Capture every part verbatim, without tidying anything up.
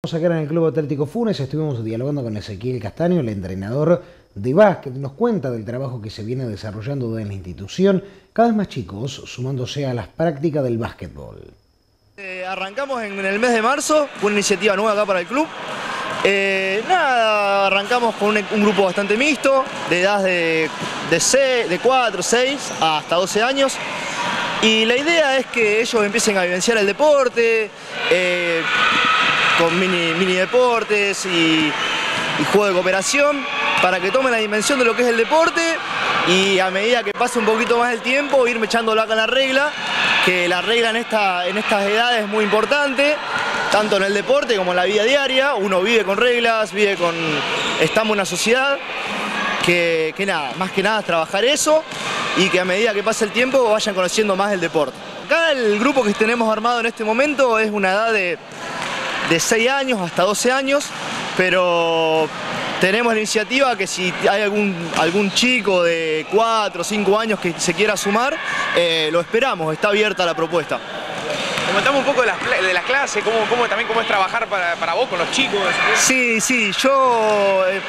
Acá en el Club Atlético Funes estuvimos dialogando con Ezequiel Castaño, el entrenador de básquet. Nos cuenta del trabajo que se viene desarrollando en la institución, cada vez más chicos sumándose a las prácticas del básquetbol. Eh, arrancamos en, en el mes de marzo, una iniciativa nueva acá para el club. Eh, nada, arrancamos con un, un grupo bastante mixto, de edad de, de, seis, de cuatro, seis hasta doce años. Y la idea es que ellos empiecen a vivenciar el deporte, eh, con mini, mini deportes y, y juego de cooperación, para que tomen la dimensión de lo que es el deporte y a medida que pase un poquito más el tiempo, irme echando la la regla, que la regla en, esta, en estas edades es muy importante, tanto en el deporte como en la vida diaria. Uno vive con reglas, vive con... estamos en una sociedad que, que nada, más que nada es trabajar eso y que a medida que pase el tiempo vayan conociendo más el deporte. Acá el grupo que tenemos armado en este momento es una edad de, de seis años hasta doce años, pero tenemos la iniciativa que si hay algún, algún chico de cuatro o cinco años que se quiera sumar, eh, lo esperamos, está abierta la propuesta. Comentamos un poco de las, de las clases, cómo, cómo, también cómo es trabajar para, para vos con los chicos. Sí, sí, yo eh,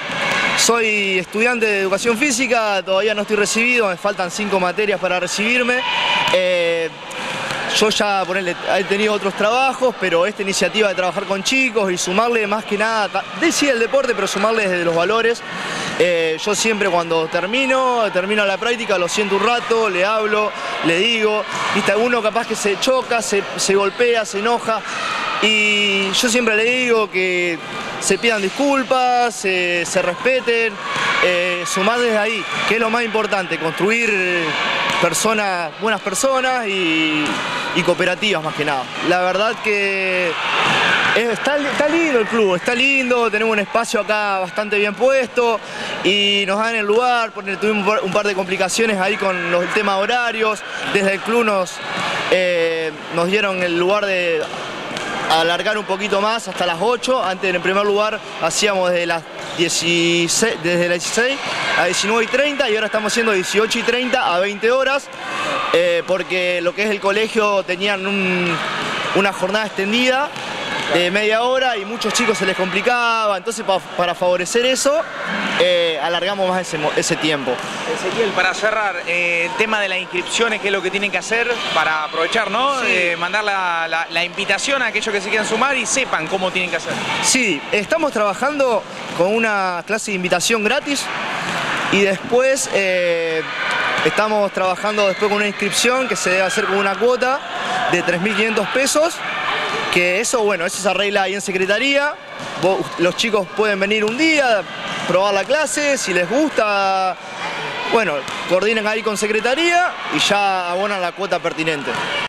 soy estudiante de educación física, todavía no estoy recibido, me faltan cinco materias para recibirme. Eh, Yo ya ponele, he tenido otros trabajos, pero esta iniciativa de trabajar con chicos y sumarle más que nada, decía el deporte, pero sumarle desde los valores. Eh, yo siempre cuando termino, termino la práctica, lo siento un rato, le hablo, le digo, viste, alguno capaz que se choca, se, se golpea, se enoja. Y yo siempre le digo que se pidan disculpas, se, se respeten, eh, sumar desde ahí, que es lo más importante, construir personas, buenas personas y, y cooperativas más que nada. La verdad que es, está, está lindo el club, está lindo, tenemos un espacio acá bastante bien puesto y nos dan el lugar, porque tuvimos un par de complicaciones ahí con los, el tema de horarios. Desde el club nos, eh, nos dieron el lugar de alargar un poquito más hasta las ocho. Antes, en primer lugar, hacíamos desde las dieciséis, desde las dieciséis a diecinueve y treinta y ahora estamos haciendo dieciocho y treinta a veinte horas, eh, porque lo que es el colegio tenían un, una jornada extendida de media hora y muchos chicos se les complicaba, entonces pa, para favorecer eso, eh, alargamos más ese, ese tiempo. Ezequiel, para cerrar, eh, el tema de las inscripciones, ¿qué es lo que tienen que hacer para aprovechar, ¿no? Sí. Eh, mandar la, la, la invitación a aquellos que se quieran sumar y sepan cómo tienen que hacer. Sí, estamos trabajando con una clase de invitación gratis y después eh, estamos trabajando después con una inscripción que se debe hacer con una cuota de tres mil quinientos pesos. Que eso, bueno, eso se arregla ahí en secretaría. Vos, los chicos pueden venir un día, probar la clase, si les gusta, bueno, coordinan ahí con secretaría y ya abonan la cuota pertinente.